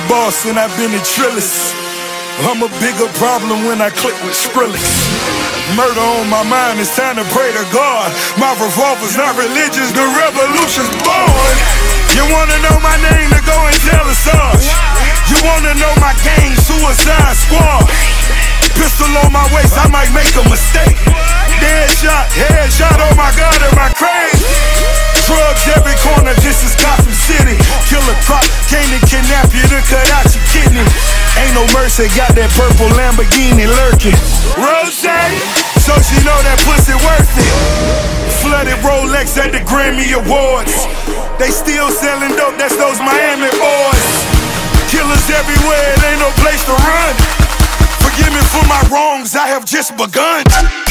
boss and I've been a trillist. I'm a bigger problem when I click with Skrillex. Murder on my mind, it's time to pray to God. My revolver's not religious, the revolution's born. You wanna know my name, then go and tell us us. You wanna know my gang, Suicide Squad. Pistol on my waist, I might make a mistake. Headshot, oh my God, am I crazy? Drugs every corner, this is Gotham City. Killer Croc came to kidnap you to cut out your kidney. Ain't no mercy, got that purple Lamborghini lurking. Rose, so she know that pussy worth it. Flooded Rolex at the Grammy Awards. They still selling dope, that's those Miami boys. Killers everywhere, it ain't no place to run. Forgive me for my wrongs, I have just begun.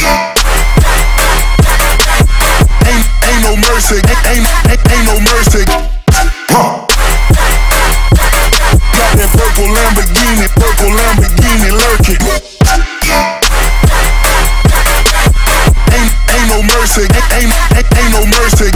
Ain't no mercy, ain't no mercy. Got that purple Lamborghini lurking. Ain't no mercy, ain't no mercy.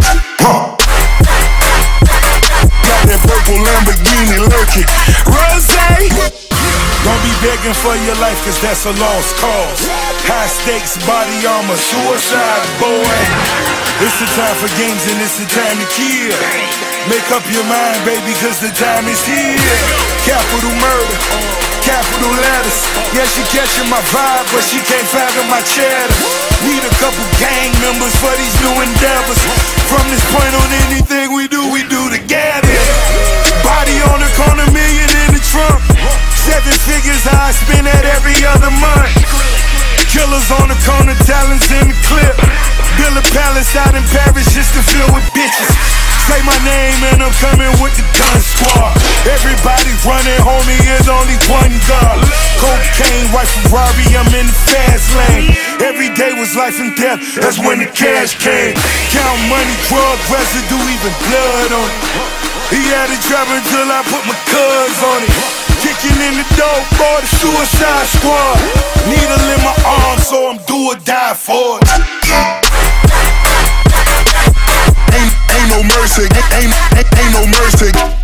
Got that purple Lamborghini lurking. Rose, don't be begging for your life, cause that's a lost cause. High stakes, body armor, suicide, boy. It's the time for games and it's the time to kill. Make up your mind, baby, cause the time is here. Capital murder, capital letters. Yeah, she catching my vibe, but she can't fathom my cheddar. Need a couple gang members for these new endeavors. From this point on, anything we do together. Body on the corner, million in the trunk. 7 figures I spend that every other month. Killers on the corner, talents in the clip. Build a palace out in Paris just to fill with bitches. Say my name and I'm coming with the gun squad. Everybody running, homie, is only one God. Cocaine, white Ferrari, I'm in the fast lane. Every day was life and death, that's when the cash came. Count money, drug residue, even blood on it. He had it driving till I put my cuz on it. Kicking in the door for the Suicide Squad. Needle in my arm, so I'm do or die for it. Ain't no mercy, ain't no mercy.